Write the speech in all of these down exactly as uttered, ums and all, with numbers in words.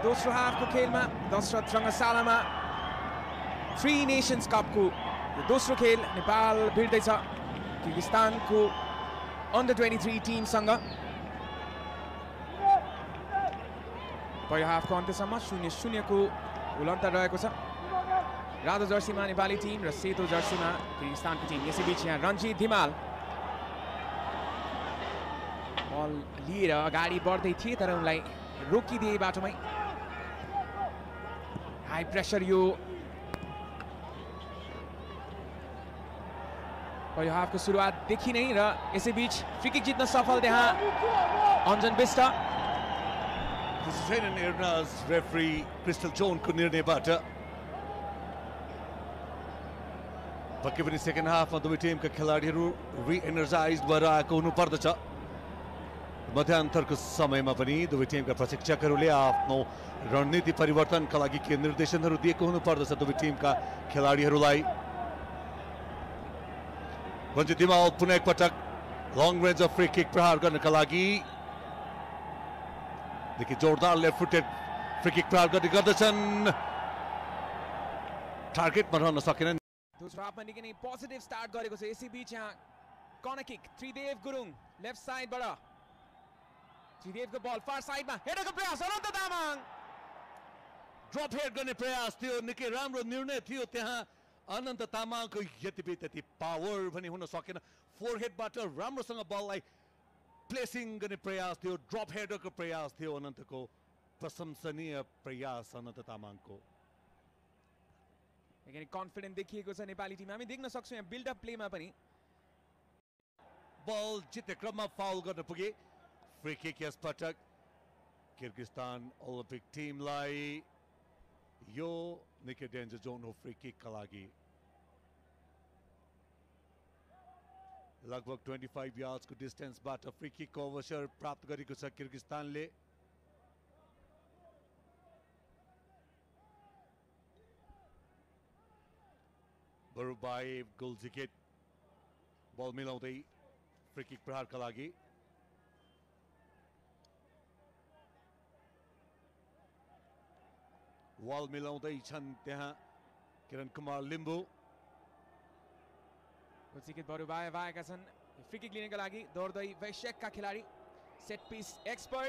दोस्रो हाफको खेलमा Dasharath रङ्गशालामा three nations कपको दोस्रो खेल नेपाल भिड्दैछ किर्गिस्तानको अन्डर ट्वेन्टी थ्री टिमसँग। पहिलो हाफको अन्त्यसम्म शून्य शून्यको गोल अन्तर रहेको छ। रातो जर्सीमा नेपाली टिम र सेतो जर्सीमा किर्गिस्तानको टिम। यसैबीच यहाँ रन्जित धिमाल बल लिएर अगाडि बढ्दै थिए तर उनलाई रोकिदिए बाटोमै। हाई प्रेसर यो पहिलो हाफको सुरुवातदेखि नै र यसैबीच फ्री किक जित्न सफल त्यहाँ अञ्जन Bisht. Hussein Ernas referee Crystal Jones को निर्णयबाट पक्कै पनि सेकेन्ड हाफमा दुवै टिमका खेलाडीहरू रि-एनर्जाइज भएर आएको हुनुपर्दछ। मध्यान्तरको समयमा पनि दुवै टिमका प्रशिक्षकहरूले आफ्नो रणनीति परिवर्तनका लागि के निर्देशनहरू दिएको हुनुपर्दछ दुवै टिमका खेलाडीहरूलाई। रन्जित धिमाल पुनः एकपटक लङ रेन्ज फ्री किक प्रहार गर्नका लागि देखि जोरदार लेफ्ट फुटेड फ्री किक प्रहार गर्ने गर्दछन्। टार्गेटमा रहन सकेनन्। दोस्रो हाफमा निकै नै पोजिटिभ स्टार्ट गरेको छ। यसैबीच यहाँ corner kick Tridev Gurung left साइडबाट त्रिदेवको बल फार साइडमा हेडेको प्रयास अनन्त तामाङ ड्रप हेड गर्ने प्रयास थियो। निकै राम्रो निर्णय थियो त्यहाँ अनन्त तामाङको। यति त्यति पावर पनि हुन सकेन। फोर हेडबाट राम्रोसँग बललाई प्लेसिङ गर्ने प्रयास थियो। ड्रप हेडरको प्रयास थियो अनन्तको। प्रशंसनीय प्रयास अनन्त तामाङको। कन्फिडेन्ट देखिएको छ नेपाली टिम। हामी देख्न सक्छौँ यहाँ बिल्डअप प्लेमा पनि बल जित्ने क्रममा फाउल गर्न पुगे। फ्री किक यसपटक किर्गिस्तान ओलम्पिक टिमलाई। यो निकै डेन्जर जोन हो फ्री किकका लागि। लगभग पच्चीस यार्ड्सको डिस्टेन्सबाट फ्री किकको अवसर प्राप्त गरेको छ किर्गिस्तानले। बरुबाएभ गोलजिकिट बल मिलाउँदै फ्री किक प्रहारका लागि। वाल मिलाउँदै छन् त्यहाँ किरण कुमार लिम्बू। गोलजिकिट बरुबाएभ आएका छन् फ्री किक लिनका लागि। दौड्दै वैश्यकका खेलाडी सेट पिस एक्सपर्ट।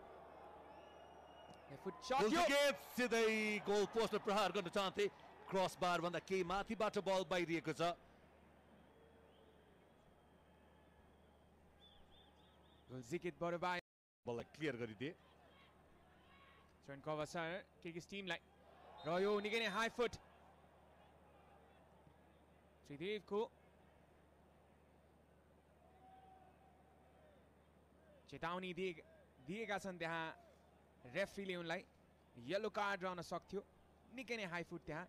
गोलजिकिट सिधै गोल पोस्टमा प्रहार गर्न चाहन्थे। क्रस बार भन्दा केही माथिबाट बल बाहिरिएको छ। गोलजिकिट बरुबाएभ बललाई क्लियर गरिदिए। चयनको अवसर किर्गिज टिमलाई र यो निकै नै हाई फुट त्रिदेवको चेतावनी दिए दिएका छन् त्यहाँ रेफ्रीले। उनलाई येलो कार्ड रहन सक्थ्यो। निकै नै हाई फुट त्यहाँ।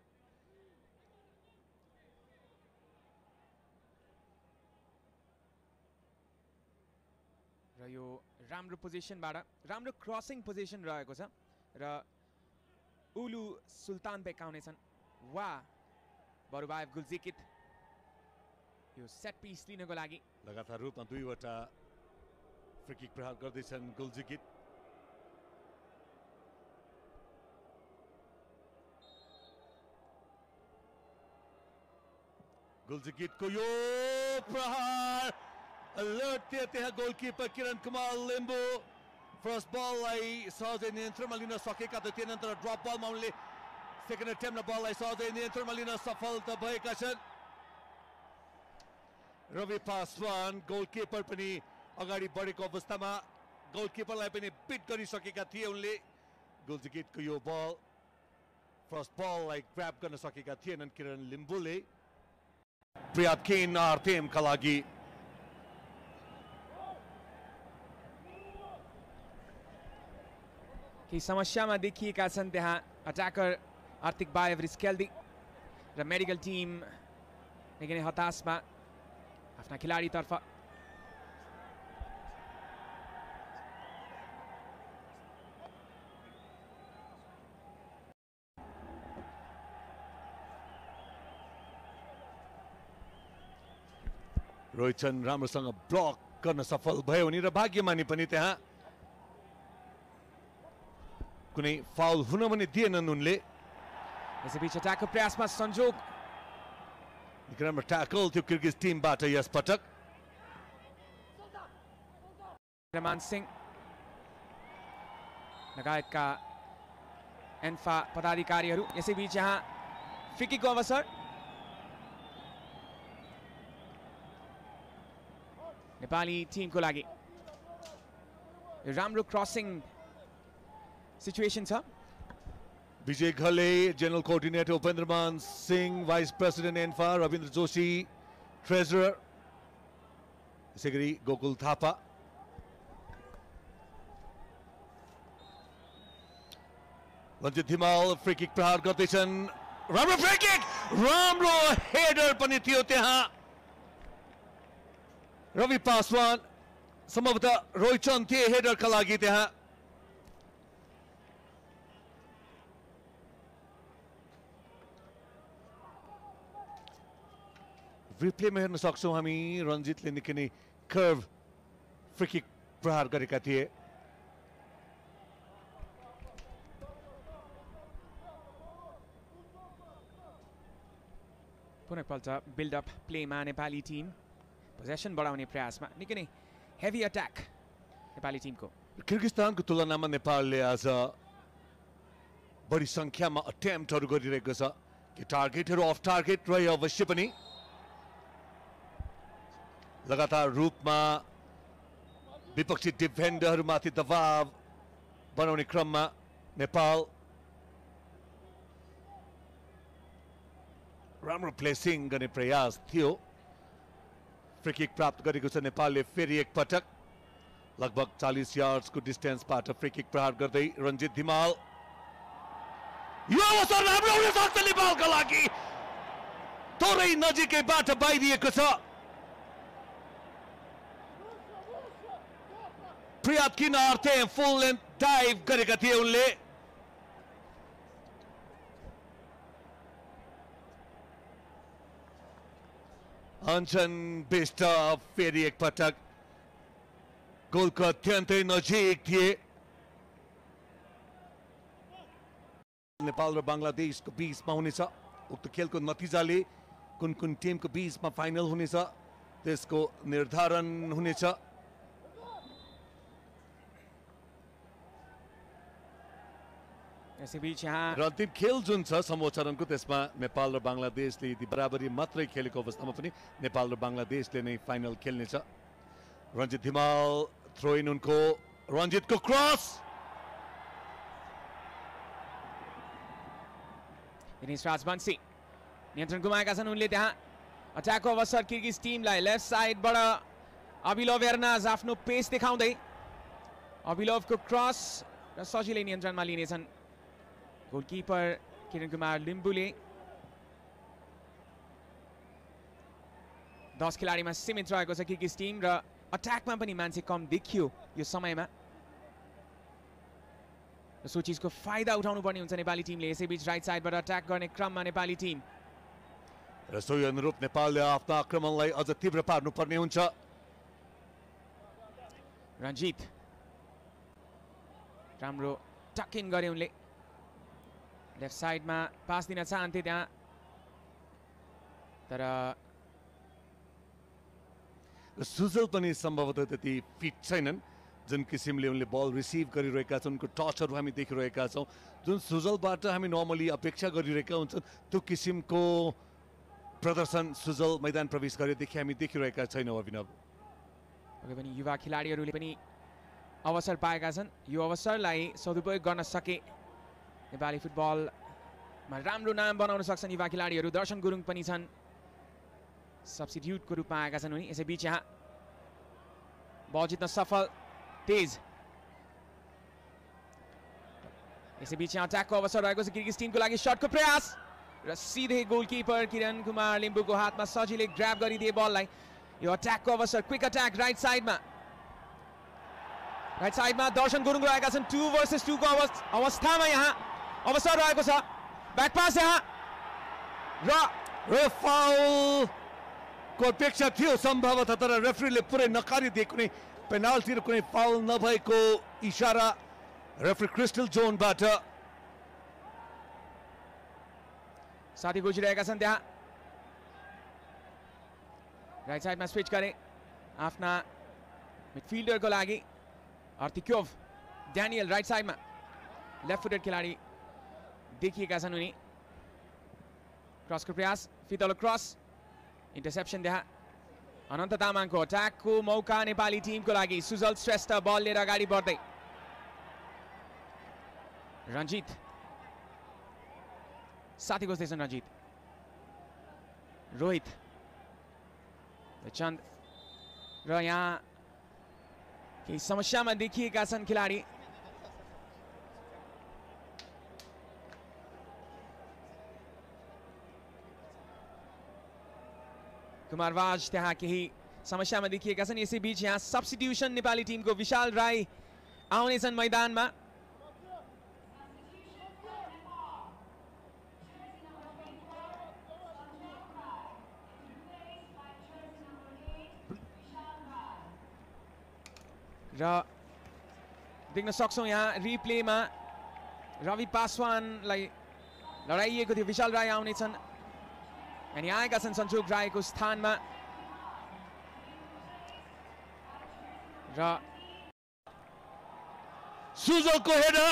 र यो राम्रो पोजिसनबाट राम्रो क्रसिङ पोजिसन रहेको छ र उलु सुल्तान बेकाउनेछन्। वा बरुबाएभ गोलजिकिट यो सेट पिस लिनको लागि लगातार रूपमा दुईवटा फ्री किक प्रहार गर्दैछन् गोलजिकिट। गोलजिकिटको यो प्रहार अलर्ट थियो त्यहाँ गोलकिपर किरण कुमार लिम्बू। फर्स्ट बललाई सहजै नियन्त्रणमा लिन सकेका त थिएनन् तर ड्रप बलमा उनले सेकेन्ड अटेम्पमा बललाई सहजै नियन्त्रणमा लिन सफल त भएका छन्। रवि पासवान गोलकिपर पनि अगाडि बढेको अवस्थामा गोलकिपरलाई पनि बिट गरिसकेका थिए उनले। गोलजिकिटको यो बल फर्स्ट बललाई ग्र्याब गर्न सकेका थिएनन् किरण लिम्बूले। पर्याप्त टिमका लागि केही समस्यामा देखिएका छन् त्यहाँ अट्याकर आर्थिक बाएभ रिस्केल्दी र मेडिकल टिम निकै नै हताशमा आफ्ना खेलाडीतर्फ। रोहितन राम्रोसँग ब्लक गर्न सफल भयो नि र भाग्यमानी पनि त्यहाँ कुनै फाउल हुन पनि दिएनन् उनले। यसैबीच अट्याकको प्रयासमा संजोग राम्रो ट्याकल थियो किर्गिज टिमबाट यस पटक। रहमान सिंह लगायतका एन्फा पदाधिकारीहरू। यसैबीच यहाँ फ्री किकको अवसर नेपाली टिमको लागि। राम्रो क्रसिङ सिचुएसन छ। Bijay Ghale, general coordinator Upendraman Singh, vice president ANFA Rabindra Joshi, treasurer त्यसै गरी गोकुल थापा। रञ्जित धिमाल फ्री किक प्रहार गर्दैछन्। राम्रो फ्री किक, राम्रो हेडर पनि थियो त्यहाँ। रवि पासवान सम्भवतः रोहिचन्द थिए हेडरका लागि त्यहाँ। रिप्लेमा हेर्न सक्छौँ हामी, रञ्जितले निकै नै कर्भ फ्री किक प्रहार गरेका थिए। पुनः एकपल्ट बिल्डअप प्लेमा नेपाली टिम पोजेसन बढाउने प्रयासमा। निकै नै हेभी अट्याक नेपाली टिमको। किर्गिस्तानको तुलनामा नेपालले आज बढी सङ्ख्यामा अटेम्प्टहरू गरिरहेको छ कि टार्गेटहरू अफ टार्गेट रहे अवश्य पनि। लगातार रूपमा विपक्षी डिफेन्डरहरूमाथि दबाव बनाउने क्रममा नेपाल राम्रो प्लेसिङ गर्ने प्रयास थियो। फ्री किक प्राप्त गरेको छ नेपालले फेरि एक पटक। लगभग चालीस यार्ड्सको डिस्टेन्सबाट फ्री किक प्रहार गर्दै रञ्जित धिमाल। यो अवसर राम्रो हुन सक्छ नेपालका लागि, थोरै नजिकैबाट बाहिरिएको छ। प्रियात किनारथे फुल लेन्थ डाइभ गरेका थिए उनले। अञ्चन बिष्ट फेरि एक पटक गोलको अत्यन्तै नजिक थिए। नेपाल र बङ्गलादेशको बीचमा हुनेछ उक्त खेलको नतिजाले कुन कुन टिमको बीचमा फाइनल हुनेछ त्यसको निर्धारण हुनेछ। यसैबीच यहाँ र अन्तिम खेल जुन छ समोचरणको त्यसमा नेपाल र बङ्गलादेशले यदि बराबरी मात्रै खेलेको अवस्थामा पनि नेपाल र बङ्गलादेशले नै फाइनल खेल्नेछ। रञ्जित धिमाल थ्रो इन उनको, रञ्जितको क्रस। दिनेश राजवंशी नियन्त्रण गुमाएका छन् उनले त्यहाँ। अट्याकको अवसर किर्गिज टिमलाई। लेफ्ट साइडबाट अभिलव एर्नाज आफ्नो पेस देखाउँदै अभिलवको क्रस र सजिलै नियन्त्रणमा लिनेछन् गोलकिपर किरण कुमार लिम्बुले। दस खेलाडीमा सीमित रहेको छ किर्गिज टिम र अट्याकमा पनि मान्छे कम देखियो यो समयमा। सो चिजको फाइदा उठाउनु पर्ने हुन्छ नेपाली टिमले। यसैबीच राइट साइडबाट अट्याक गर्ने क्रममा नेपाली टिम र सोही अनुरूप नेपालले आफ्नो आक्रमणलाई अझ तीव्र पार्नुपर्ने हुन्छ। रञ्जित राम्रो टक इन गरे उनले। लेफ्ट साइडमा पास दिन चाहन्थे त्यहाँ, तर सुजल पनि सम्भवतः त्यति फिट छैनन् जुन किसिमले उनले बल रिसिभ गरिरहेका छन्। उनको टचहरू हामी देखिरहेका छौँ जुन सुजलबाट हामी नर्मली अपेक्षा गरिरहेका हुन्छन् त्यो किसिमको प्रदर्शन सुजल मैदान प्रवेश गरेदेखि हामी देखिरहेका छैनौँ। अभिनव पक्कै पनि युवा खेलाडीहरूले पनि अवसर पाएका छन्। यो अवसरलाई सदुपयोग गर्न सके नेपाली फुटबलमा राम्रो नाम बनाउन सक्छन् युवा खेलाडीहरू। दर्शन गुरुङ पनि छन्, सब्स्टिट्युटको रूपमा आएका छन् उनी। यसैबीच यहाँ बल जित्न सफल तेज। यसैबीच यहाँ अट्याकको अवसर रहेको छ किर्गिज टिमको लागि। शटको प्रयास र सिधै गोलकिपर किरण कुमार लिम्बुको हातमा सजिलै ग्र्याब गरिदिए बललाई। यो अट्याकको अवसर, क्विक अट्याक राइट साइडमा। राइट साइडमा दर्शन गुरुङ रहेका छन्। टू वर्सेस टू को अवस्थामा यहाँ अवसर रहेको छ। ब्याक पास यहाँ र र फाउल को अपेक्षा थियो सम्भवतः, तर रेफ्रीले पुरै नकारिदिए। कुनै पेनाल्टी र कुनै फाउल नभएको इशारा रेफरी क्रिस्टल जोनबाट साथी गुजिरहेका छन् त्यहाँ राइट साइडमा स्विच गरे आफ्ना मिडफिल्डरको लागि आर्तिक्योभ ड्यानियल राइट साइडमा लेफ्ट फुटेड खेलाडी देखिएका छन् उनी क्रसको प्रयास फितलो क्रस इन्टरसेप्सन त्यहाँ अनन्त तामाङको अट्याकको मौका नेपाली टिमको लागि सुजल श्रेष्ठ बल लिएर अगाडि बढ्दै रञ्जित साथी खोज्दैछन् रञ्जित रोहित चन्द र यहाँ केही समस्यामा देखिएका छन् खेलाडी कुमारवाज त्यहाँ केही समस्यामा देखिएका छन् यसैबीच यहाँ सब्स्टिट्युसन नेपाली टिमको विशाल राई आउनेछन् मैदानमा र देख्न सक्छौं यहाँ रिप्लेमा रवि पासवानलाई लडाइएको थियो विशाल राई आउनेछन् अनि आएका छन् सञ्जोग राईको स्थानमा र सुजलको हेडर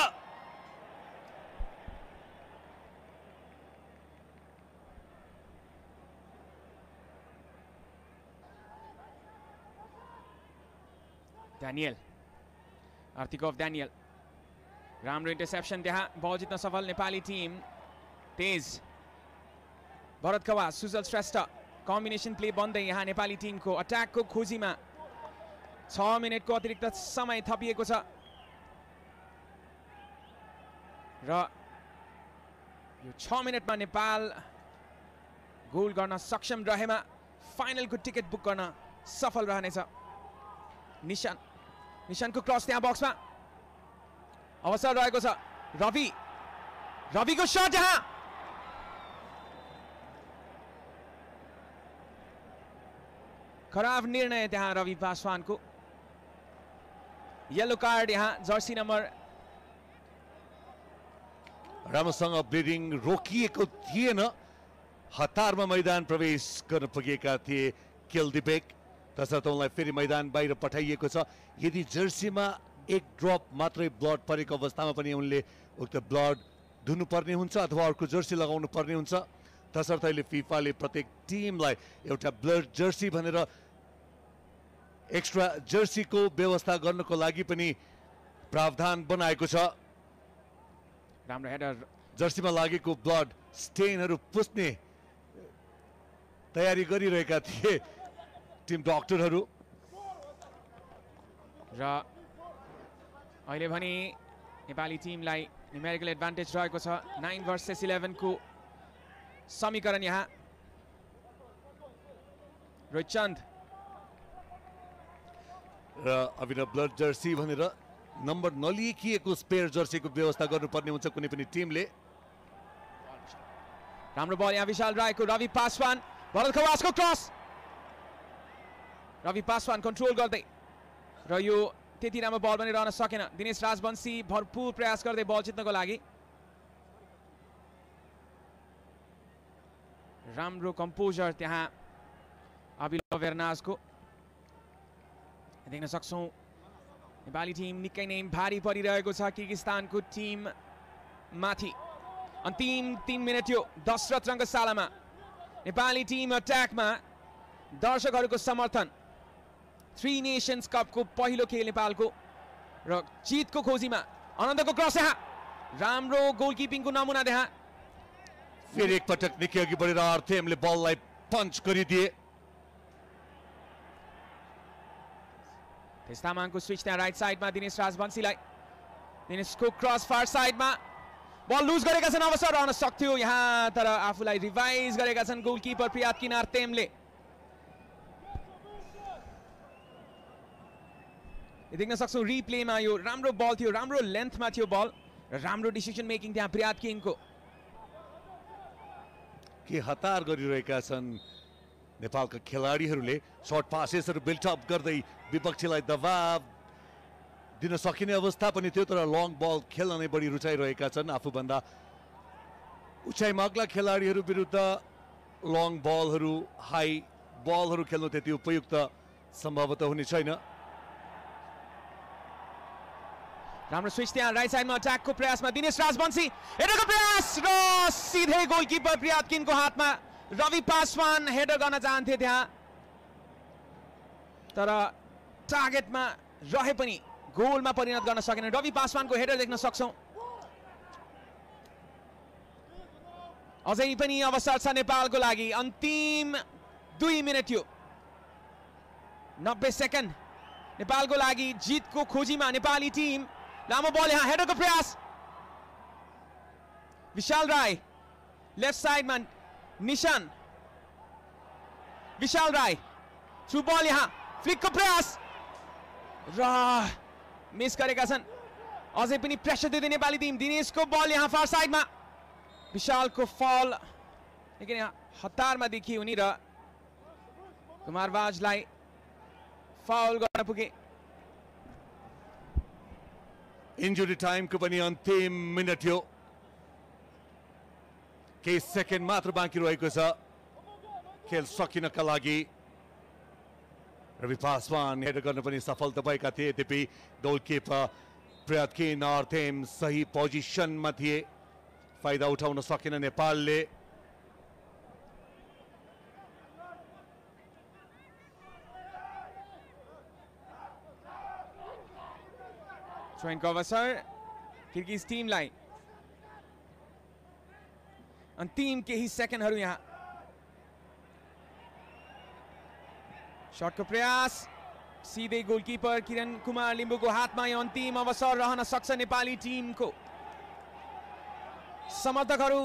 ड्यानियल आर्तिकोभ ड्यानियल राम्रो इन्टरसेप्सन त्यहाँ बल जित्न सफल नेपाली टिम तेज भरत खवास सुजल श्रेष्ठ कम्बिनेसन प्ले बन्दै यहाँ नेपाली टिमको अट्याकको खोजीमा छ मिनटको अतिरिक्त समय थपिएको छ र यो छ मिनटमा नेपाल गोल गर्न सक्षम रहेमा फाइनलको टिकट बुक गर्न सफल रहनेछ निशान निशानको क्रस त्यहाँ बक्समा अवसर रहेको छ रवि रविको शट यहाँ खराब निर्णय त्यहाँ रवि पासवानको येलो कार्ड यहाँ जर्सी नम्बर राम्रोसँग ब्लिडिङ रोकिएको थिएन हतारमा मैदान प्रवेश गर्न पुगेका थिए केल्दिबेक तसर्थ उनलाई फेरि मैदान बाहिर पठाइएको छ यदि जर्सीमा एक ड्रप मात्रै ब्लड परेको अवस्थामा पनि उनले उक्त ब्लड धुनुपर्ने हुन्छ अथवा अर्को जर्सी लगाउनु पर्ने हुन्छ तसर्थ अहिले फिफाले प्रत्येक टिमलाई एउटा ब्लड जर्सी भनेर एक्स्ट्रा जर्सीको व्यवस्था गर्नको लागि पनि प्रावधान बनाएको छ राम्रो हेडर जर्सीमा लागेको ब्लड स्टेनहरू पुस्ने तयारी गरिरहेका थिए टिम डाक्टरहरू र अहिले भने नेपाली टिमलाई न्युमेरिकल एडभान्टेज रहेको छ नाइन भर्सेस इलेभेन को समीकरण यहाँ रोहित चन्द र अभिनव ब्लड जर्सी भनेर नम्बर नलिखिएको स्पेयर जर्सीको व्यवस्था गर्नुपर्ने हुन्छ कुनै पनि टिमले राम्रो बल यहाँ विशाल राईको रवि पासवान भरत खवासको क्रस रवि पासवान कन्ट्रोल गर्दै र यो त्यति राम्रो बल पनि रहन सकेन दिनेश राजवंशी भरपूर प्रयास गर्दै बल जित्नको लागि राम्रो कम्पोजर त्यहाँ अबिलो वेर्नाजको देख्न सक्छौं नेपाली टिम निकै नै भारी परिरहेको छ किर्गिस्तानको टिम माथि अन्तिम तीन मिनट यो दशरथ रङ्गशालामा नेपाली टिम अट्याकमा दर्शकहरूको समर्थन थ्री नेशन्स कपको पहिलो खेल नेपालको र जितको खोजीमा अनन्तको क्रस यहाँ राम्रो गोलकिपिङको नमुना त्यहाँ फेरि एकपटक निकै अघि बढेर आर्थेमले बललाई पञ्च गरिदिए त्यस तामाङको स्विच त्यहाँ राइट साइडमा दिनेश राजवंशीलाई दिनेशको क्रस फार साइडमा बल लुज गरेका छन् अवसर रहन सक्थ्यो यहाँ तर आफूलाई रिभाइज गरेका छन् गोलकिपर प्रियात किनार तेमले देख्न सक्छौं रिप्लेमा यो राम्रो बल थियो राम्रो लेन्थमा थियो बल र राम्रो डिसिजन मेकिङ त्यहाँ प्रियात किङको के हतार गरिरहेका छन् नेपालका खेलाडीहरूले सर्ट पासेसहरू बिल्ट अप गर्दै विपक्षीलाई दबाव दिन सकिने अवस्था पनि थियो, तर लङ बल खेल्न नै बढी रुचाइरहेका छन्। आफूभन्दा उचाइमा अग्ला खेलाडीहरू विरुद्ध लङ बलहरू, हाई बलहरू खेल्नु त्यति उपयुक्त सम्भवतः हुने छैन। राम्रो स्विच त्यहाँ राइट साइडमा अट्याकको प्रयासमा दिनेश राजवंशी, हेडरको प्रयास र सिधै गोलकिपर प्रियातकिनको हातमा। रवि पासवान हेडर गर्न चाहन्थे त्यहाँ, तर टार्गेटमा रहे पनि गोलमा परिणत गर्न सकेन। रवि पासवानको हेडर देख्न सक्छौं। अझै पनि अवसर छ नेपालको लागि। अन्तिम दुई मिनट यो नब्बे सेकेन्ड नेपालको लागि जितको खोजीमा नेपाली टिम। लामो बल यहाँ, हेडरको प्रयास, विशाल राय लेफ्ट साइडमा, निशान, विशाल राय थ्रु बल यहाँ, फ्लिकको प्रयास र मिस गरेका छन्। अझै पनि प्रेसर दिँदै नेपाली टिम। दिनेशको बल यहाँ फार साइडमा, विशालको फल लेकिन यहाँ हतारमा देखिए उनी र कुमारवाजलाई फाउल गर्न पुगे। इन्जुरी टाइमको पनि अन्तिम मिनट यो, केही सेकेन्ड मात्र बाँकी रहेको छ खेल सकिनका लागि। रवि पासवान हेडर गर्न पनि सफलता भएका थिए, यद्यपि गोलकिपर प्रियातकिन अर्थेम सही पोजिसनमा थिए, फाइदा उठाउन सकेन नेपालले। थ्रोइनको अवसर किर्गिज टिमलाई। अन्तिम केही सेकेन्डहरू यहाँ। शटको प्रयास सिधै गोलकिपर किरण कुमार लिम्बूको हातमा। यो अन्तिम अवसर रहन सक्छ नेपाली टिमको। समर्थकहरू,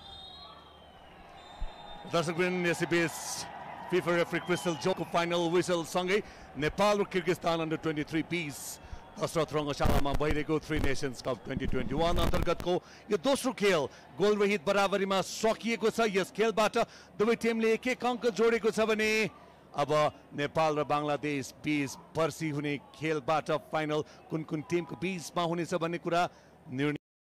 दर्शकवृन्द, यसैबीच फिफा रेफरी क्रिस्टल जोको फाइनल विसल सँगै नेपाल र Kyrgyzstan under twenty three bis Dasharath रङ्गशालामा भइरहेको three nations cup twenty twenty one अन्तर्गतको यो दोस्रो खेल गोलरहित बराबरीमा सकिएको छ। यस खेलबाट दुवै टिमले एक एक अङ्क जोडेको छ भने अब नेपाल र बङ्गलादेश बीच पर्सि हुने खेलबाट फाइनल कुन कुन टिमको बीचमा हुनेछ भन्ने कुरा निर्णय